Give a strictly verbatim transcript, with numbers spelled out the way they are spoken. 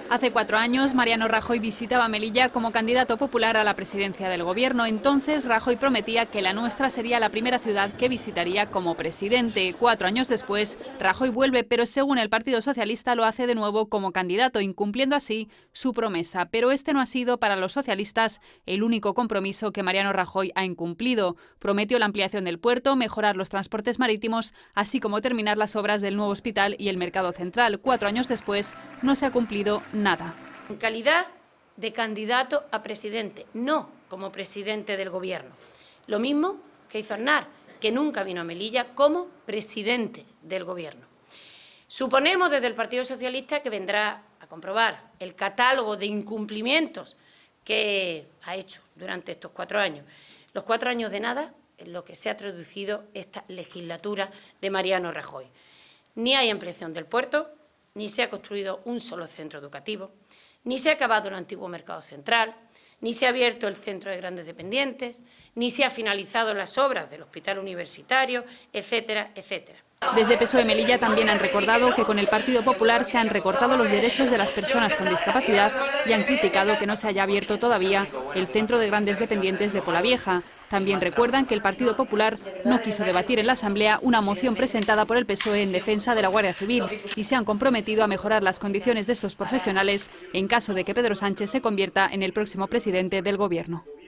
Hace cuatro años, Mariano Rajoy visitaba Melilla como candidato popular a la presidencia del gobierno. Entonces, Rajoy prometía que la nuestra sería la primera ciudad que visitaría como presidente. Cuatro años después, Rajoy vuelve, pero según el Partido Socialista lo hace de nuevo como candidato, incumpliendo así su promesa. Pero este no ha sido para los socialistas el único compromiso que Mariano Rajoy ha incumplido. Prometió la ampliación del puerto, mejorar los transportes marítimos, así como terminar las obras del nuevo hospital y el mercado central. Cuatro años después, no se ha cumplido nada. En calidad de candidato a presidente, no como presidente del gobierno. Lo mismo que hizo Aznar, que nunca vino a Melilla como presidente del gobierno. Suponemos desde el Partido Socialista que vendrá a comprobar el catálogo de incumplimientos que ha hecho durante estos cuatro años. Los cuatro años de nada en lo que se ha traducido esta legislatura de Mariano Rajoy. Ni hay ampliación del puerto, ni se ha construido un solo centro educativo, ni se ha acabado el antiguo mercado central, ni se ha abierto el centro de grandes dependientes, ni se ha finalizado las obras del hospital universitario, etcétera, etcétera. Desde P S O E Melilla también han recordado que con el Partido Popular se han recortado los derechos de las personas con discapacidad y han criticado que no se haya abierto todavía el centro de grandes dependientes de Polavieja. También recuerdan que el Partido Popular no quiso debatir en la Asamblea una moción presentada por el P S O E en defensa de la Guardia Civil y se han comprometido a mejorar las condiciones de estos profesionales en caso de que Pedro Sánchez se convierta en el próximo presidente del Gobierno.